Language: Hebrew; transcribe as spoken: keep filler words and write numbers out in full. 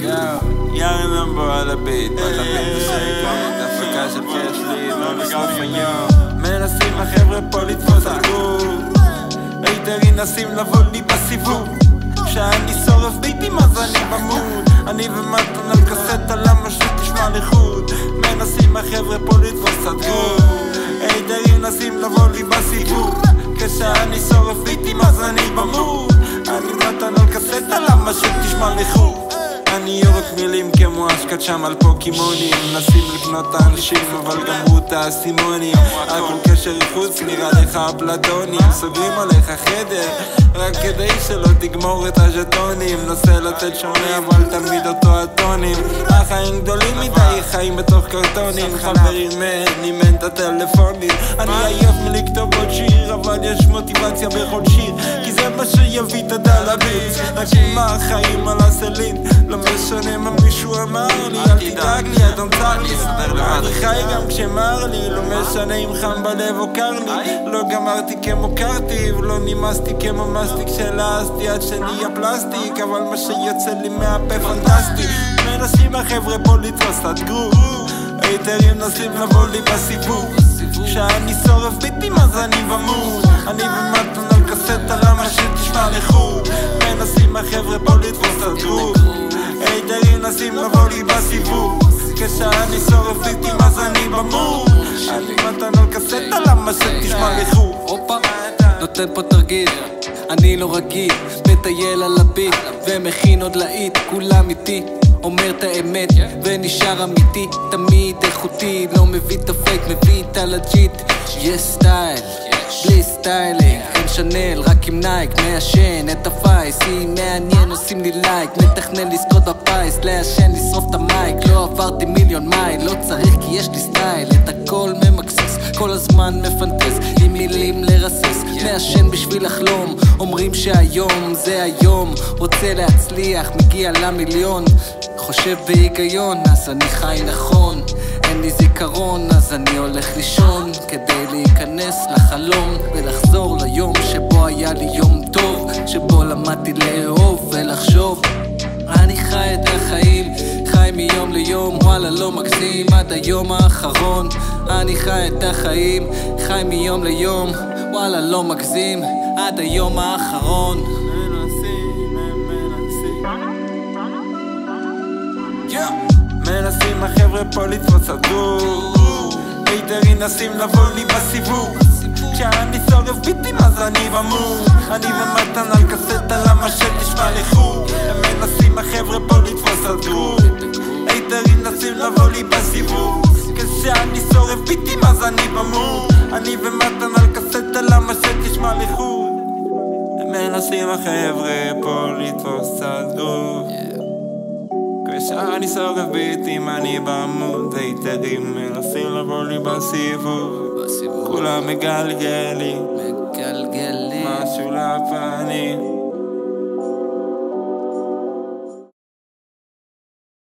יא רמבו על הביט, על הביט בשקט, הפקה של קשלי, לא לגופן יום. מנסים החבר'ה פה לתפוס על גוף, היתרים נסים לבוא לי בסיבוב. כשאני שורף ביטים אז אני במוד, אני ומתן על קסטה למה שתשמע לחוד. מנסים החבר'ה פה לתפוס על גוף, היתרים נסים לבוא לי בסיבוב. כשאני שורף ביטים אז אני במוד, אני מתן על קסטה למה שתשמע לחוד. אני יורק מילים כמו השקט שם על פוקימונים, מנסים לקנות האנשים אבל גמרו את האסימונים. הכל קשר חוץ נראה לך פלטונים, סוגרים עליך חדר רק כדי שלא תגמור את הז'טונים. נסה לתת שונה אבל תמיד אותו הטונים, החיים גדולים מדי חיים בתוך קרטונים. חברים מנימן את הטלפונים, אני עייף מלכתוב עוד שיר אבל יש מוטיבציה בכל שיר, כי זה מה שיביא את הדלביץ. רק עם החיים על הסלין, לא משנה מה מישהו אמר לי, אל תדאג לי, אדון צר לי, אני חי גם כשמר לי, לא משנה אם חם בלב או קר לי. לא גמרתי כמו קרטיב, לא נמאסתי כמו מסטיק שלעסתי עד שנהיה פלסטיק, אבל מה שיוצא לי מהפה פנטסטי. מנסים החבר'ה פה לתפוס את גרוב, היתרים נסים לבוא לי בסיבוב. כשאני שורף ביטים אז אני במוד, אני ומתן על קסטה למה שתשמע לחוד. מנסים החבר'ה פה לתפוס את גרוב, היתרים נסים לבוא לי בסיבוב. כשאני שורף ביטים אז אני במוד, אני מתן על קסטה למה שתשמע לחוד. הופה, נותן פה תרגיל, אני לא רגיל, מטייל על הביט ומכין עוד להיט. כולם איתי, אומר את האמת ונשאר אמיתי, תמיד איכותי, לא מביא את הפייק, מביא את הלג'יט. יש סטייל, בלי סטיילינג, אין שנל, רק עם נייק, מעשן את הפייס, אם מעניין עושים לי לייק, מתכנן לזכות בפייס, לעשן לשרוף את המייק. לא עברתי מיליון מייל, לא צריך כי יש לי סטייל, את הכל ממקסס, כל הזמן מפנטז, עם מילים לרסס, מעשן בשביל לחלום, אומרים שהיום זה היום, רוצה להצליח, מגיע למיליון, חושב בהיגיון, אז אני חי נכון, אין לי זיכרון, אז אני הולך לישון כדי להיכנס לחלום ולחזור ליום שבו היה לי יום טוב, שבו למדתי לאהוב ולחשוב. אני חי את החיים, חי מיום ליום, וואלה לא מגזים, עד היום האחרון. אני חי את החיים, חי מיום ליום, וואלה לא מגזים, עד היום האחרון. מנסים החבר'ה פה לתפוס הדור, היתרים נסים לבוא לי בסיבוב. כשאני שורף ביטים אז אני במוד, אני ומתן על קסטה למה שתשמע לחוד. הם מנסים החבר'ה פה לתפוס הדור, היתרים נסים לבוא לי בסיבוב. כשאני שורף ביטים אז אני במוד, אני ומתן על קסטה למה שתשמע לחוד. הם מנסים החבר'ה פה לתפוס הדור, כשאני שורף ביטים אני במוד, היתרים מנסים לבוא לי בסיבוב. כולם מגלגלים משהו לפנים.